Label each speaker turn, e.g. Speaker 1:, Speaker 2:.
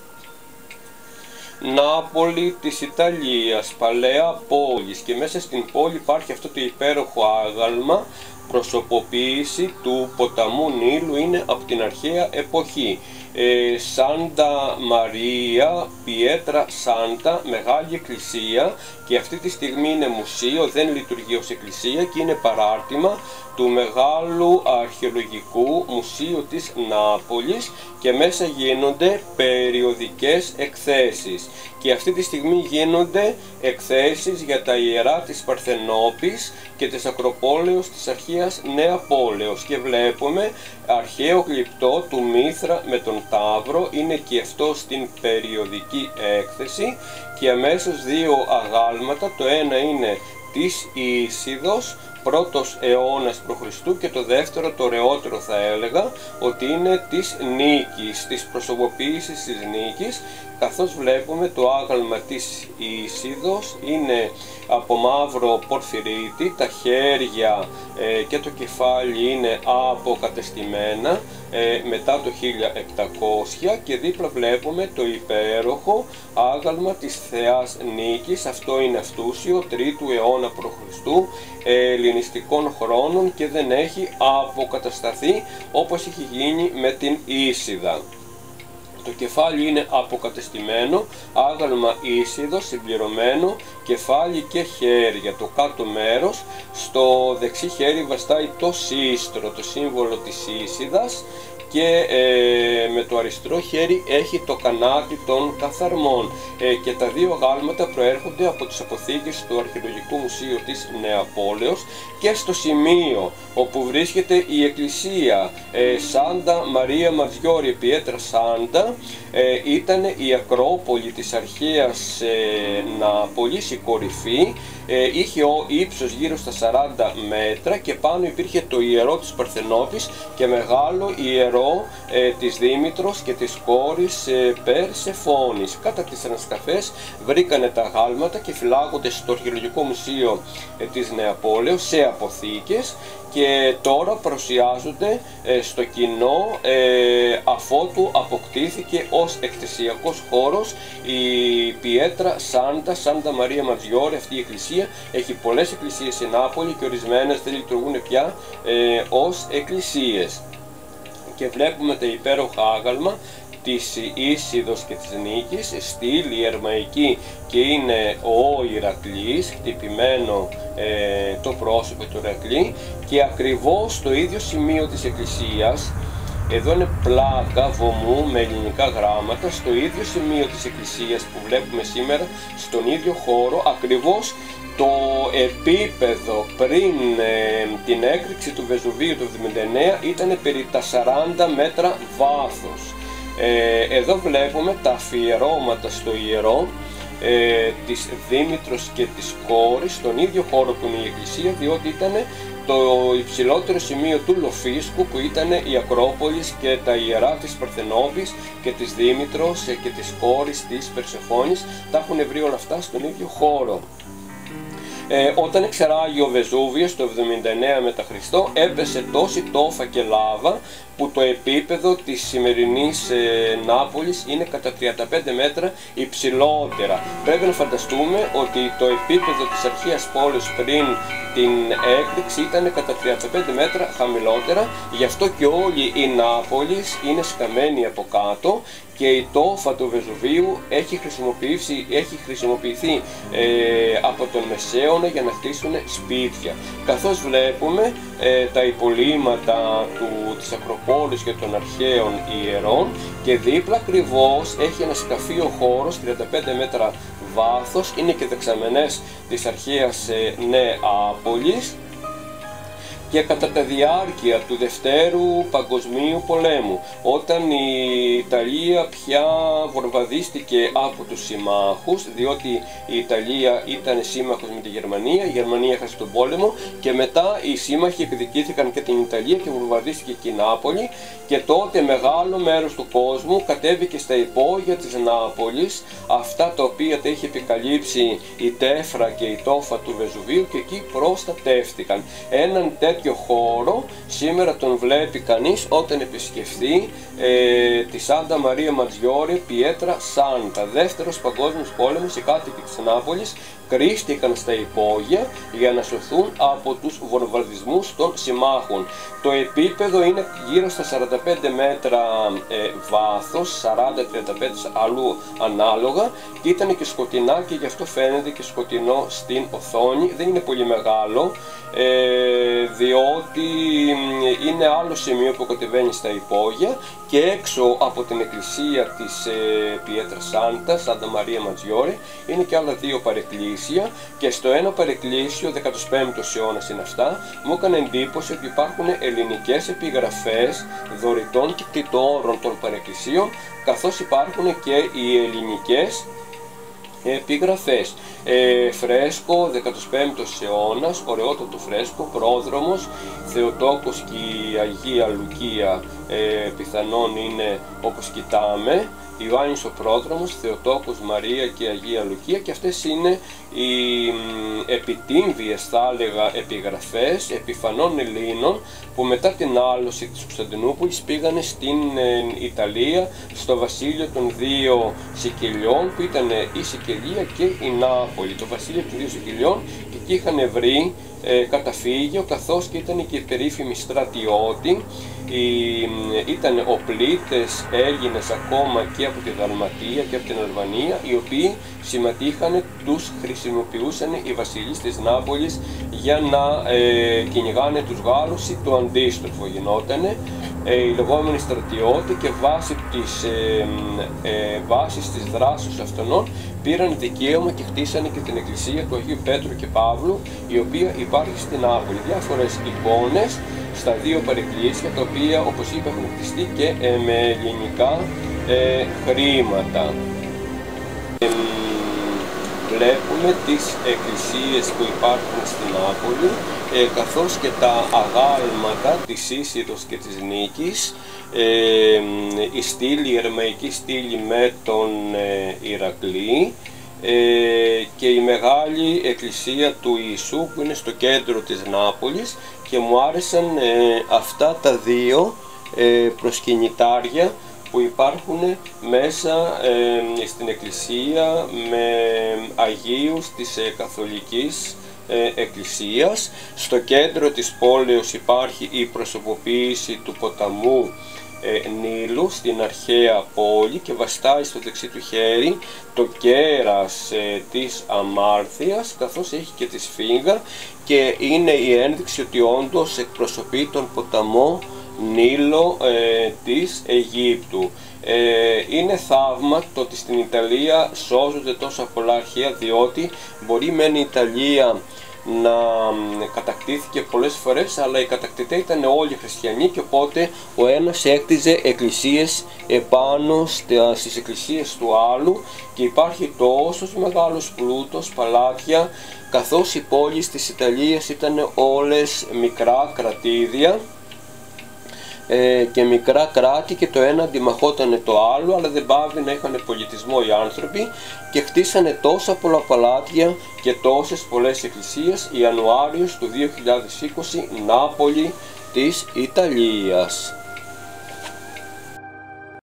Speaker 1: Νάπολη της Ιταλίας, παλαιά πόλη, και μέσα στην πόλη υπάρχει αυτό το υπέροχο άγαλμα, προσωποποίηση του ποταμού Νείλου, είναι από την αρχαία εποχή. Σάντα Μαρία Πιέτρα Σάντα, μεγάλη εκκλησία, και αυτή τη στιγμή είναι μουσείο, δεν λειτουργεί ως εκκλησία και είναι παράρτημα του Μεγάλου Αρχαιολογικού Μουσείου της Νάπολης, και μέσα γίνονται περιοδικές εκθέσεις, και αυτή τη στιγμή γίνονται εκθέσεις για τα ιερά της Παρθενόπης και της Ακροπόλεως της αρχαίας Νεαπόλεως, και βλέπουμε αρχαίο γλυπτό του Μήθρα με τον Ταύρο, είναι και αυτό στην περιοδική έκθεση, και αμέσως δύο αγάλματα, το ένα είναι της Ίσιδος, πρώτος αιώνας π.Χ. και το δεύτερο, το ωραιότερο θα έλεγα, ότι είναι της Νίκης, της προσωποποίησης της Νίκης, καθώς βλέπουμε το άγαλμα της Ίσιδος είναι από μαύρο πορφυρίτη, τα χέρια και το κεφάλι είναι αποκατεστημένα μετά το 1700, και δίπλα βλέπουμε το υπέροχο άγαλμα της Θεάς Νίκης, αυτό είναι αυτούσιο, 3ου αιώνα π.Χ. ελληνιστικών χρόνων, και δεν έχει αποκατασταθεί όπως έχει γίνει με την Ίσιδα. Το κεφάλι είναι αποκατεστημένο, άγαλμα Ίσιδος συμπληρωμένο, κεφάλι και χέρια. Το κάτω μέρος, στο δεξί χέρι βαστάει το σύστρο, το σύμβολο της Ίσιδας, και με το αριστερό χέρι έχει το κανάτι των καθαρμών, και τα δύο αγάλματα προέρχονται από τις αποθήκες του Αρχαιολογικού Μουσείου της Νεαπόλεως, και στο σημείο όπου βρίσκεται η εκκλησία Σάντα Μαρία Ματζιόρι Πιέτρα Σάντα, ήταν η Ακρόπολη της αρχαίας Νάπολης, η κορυφή, είχε ύψος γύρω στα 40 μέτρα, και πάνω υπήρχε το ιερό της Παρθενόπης και μεγάλο ιερό της Δήμητρος και της κόρης Περσεφόνης. Κατά τις ανασκαφές βρήκανε τα αγάλματα και φυλάγονται στο Αρχαιολογικό Μουσείο της Νεαπόλεως σε αποθήκες, και τώρα παρουσιάζονται στο κοινό αφότου αποκτήθηκε ως εκκλησιακός χώρος η Πιέτρα Σάντα Μαρία Ματζιόρι. Αυτή η εκκλησία έχει πολλές εκκλησίες στην Νάπολη και ορισμένες δεν λειτουργούν πια ως εκκλησίες. Και βλέπουμε τα υπέροχα άγαλμα της Ίσιδος και της Νίκης, στήλη ερμαϊκή, και είναι ο Ηρακλής, χτυπημένο το πρόσωπο του Ηρακλή, και ακριβώς στο ίδιο σημείο της εκκλησίας, εδώ είναι πλάκα βωμού με ελληνικά γράμματα, στο ίδιο σημείο της εκκλησίας που βλέπουμε σήμερα, στον ίδιο χώρο, ακριβώς το επίπεδο πριν την έκρηξη του Βεζουβίου του 1979 ήταν περί τα 40 μέτρα βάθος. Εδώ βλέπουμε τα αφιερώματα στο ιερό της Δήμητρος και της κόρης, στον ίδιο χώρο που είναι η εκκλησία, διότι ήταν το υψηλότερο σημείο του Λοφίσκου, που ήταν η Ακρόπολης και τα ιερά της Παρθενόπης και της Δήμητρος και της κόρης της Περσεφόνης, τα έχουν βρει όλα αυτά στον ίδιο χώρο. Όταν εξεράγει ο Βεζούβιος το 79 μετά Χριστό, έπεσε τόση τόφα και λάβα που το επίπεδο της σημερινής Νάπολης είναι κατά 35 μέτρα υψηλότερα. Πρέπει να φανταστούμε ότι το επίπεδο της αρχαίας πόλης πριν την έκρηξη ήταν κατά 35 μέτρα χαμηλότερα, γι' αυτό και όλη η Νάπολης είναι σκαμμένη από κάτω, και η τόφα του Βεζουβίου έχει χρησιμοποιηθεί από τον Μεσαίωνα για να χτίσουν σπίτια. Καθώς βλέπουμε τα υπολείμματα της Ακροπόλης και των αρχαίων ιερών, και δίπλα ακριβώς έχει ένα σκαφείο χώρος 35 μέτρα βάθος, είναι και δεξαμενές της αρχαίας Νεάπολης, και κατά τη διάρκεια του Δευτέρου Παγκοσμίου Πολέμου, όταν η Ιταλία πια βορβαδίστηκε από τους συμμάχους, διότι η Ιταλία ήταν σύμμαχος με τη Γερμανία, η Γερμανία έχασε τον πόλεμο, και μετά οι σύμμαχοι εκδικήθηκαν και την Ιταλία και βορβαδίστηκε και η Νάπολη, και τότε μεγάλο μέρος του κόσμου κατέβηκε στα υπόγεια της Νάπολης, αυτά τα οποία τα είχε επικαλύψει η τέφρα και η τόφα του Βεζουβίου, και εκεί προστατεύτηκαν. Έναν τέτοιο τέτοιο χώρο σήμερα τον βλέπει κανείς όταν επισκεφθεί τη Σάντα Μαρία Ματζιόρε Πιέτρα Σάντα. Δεύτερος Παγκόσμιος Πόλεμος, οι κάτοικοι της Νάπολης κρίστηκαν στα υπόγεια για να σωθούν από τους βομβαρδισμούς των συμμάχων. Το επίπεδο είναι γύρω στα 45 μέτρα βάθος, 40-35 αλλού ανάλογα, και ήταν και σκοτεινά και γι' αυτό φαίνεται και σκοτεινό στην οθόνη. Δεν είναι πολύ μεγάλο, διότι είναι άλλο σημείο που κατεβαίνει στα υπόγεια, και έξω από την εκκλησία της Πιέτρα Σάντα, Σάντα Μαρία Ματζιόρε, είναι και άλλα δύο παρεκκλήσια, και στο ένα παρεκκλήσιο, 15ος αιώνας είναι αυτά, μου έκανε εντύπωση ότι υπάρχουν ελληνικές επιγραφές δωρητών και κτητόρων των παρεκκλησίων, καθώς υπάρχουν και οι ελληνικές επιγραφές. Φρέσκο 15ος αιώνας, ωραιότατο φρέσκο, πρόδρομος, Θεοτόκος και η Αγία Λουκία, πιθανόν είναι όπως κοιτάμε, Ιωάννης ο Πρόδρομος, Θεοτόκος, Μαρία και Αγία Λουκία, και αυτές είναι οι επιτύμβιες, θα έλεγα, επιγραφές επιφανών Ελλήνων που μετά την άλωση της Κωνσταντινούπολης πήγανε στην Ιταλία, στο βασίλειο των δύο Σικελιών, που ήταν η Σικελία και η Νάπολη. Το βασίλειο των δύο Σικελιών, και εκεί είχαν βρει καταφύγιο, καθώς και ήταν και οι περίφημοι στρατιώτοι, ήταν οπλίτες Έλληνες ακόμα και από τη Δαλματία και από την Αλβανία, οι οποίοι συμμετείχαν, τους χρησιμοποιούσαν οι βασιλείς της Νάπολης για να κυνηγάνε τους Γάλλους, ή το αντίστροφο γινότανε. Οι λεγόμενοι στρατιώτοι, και βάσει της δράσης αυτών πήραν δικαίωμα και χτίσανε και την εκκλησία του Αγίου Πέτρου και Παύλου, η οποία υπάρχει στην Νάπολη. Διάφορες εικόνες στα δύο παρεκκλήσια, τα οποία, όπως είπα, έχουν χτιστεί και με ελληνικά χρήματα. Βλέπουμε τις εκκλησίες που υπάρχουν στην Νάπολη, καθώς και τα αγάλματα της Ίσυρος και της Νίκης, η στήλη, η ερμαϊκή στήλη με τον Ηρακλή, και η μεγάλη εκκλησία του Ιησού που είναι στο κέντρο της Νάπολης, και μου άρεσαν αυτά τα δύο προσκυνητάρια που υπάρχουν μέσα στην εκκλησία με Αγίους της Καθολικής Εκκλησίας. Στο κέντρο της πόλεως υπάρχει η προσωποποίηση του ποταμού Νείλου στην αρχαία πόλη, και βαστάει στο δεξί του χέρι το κέρας της αμάρθειας, καθώς έχει και τη σφίγγα, και είναι η ένδειξη ότι όντως εκπροσωπεί τον ποταμό Νείλο της Αιγύπτου. Είναι θαύμα το ότι στην Ιταλία σώζονται τόσα πολλά αρχαία, διότι μπορεί μεν η Ιταλία να κατακτήθηκε πολλές φορές, αλλά οι κατακτητές ήταν όλοι χριστιανοί, και οπότε ο ένας έκτιζε εκκλησίες επάνω στις εκκλησίες του άλλου, και υπάρχει τόσος μεγάλος πλούτος, παλάτια, καθώς οι πόλεις της Ιταλίας ήταν όλες μικρά κρατήδια και μικρά κράτη, και το ένα αντιμαχότανε το άλλο, αλλά δεν πάβει να είχαν πολιτισμό οι άνθρωποι, και χτίσανε τόσα πολλά παλάτια και τόσες πολλές εκκλησίες. Ιανουάριος του 2020, Νάπολη της Ιταλίας.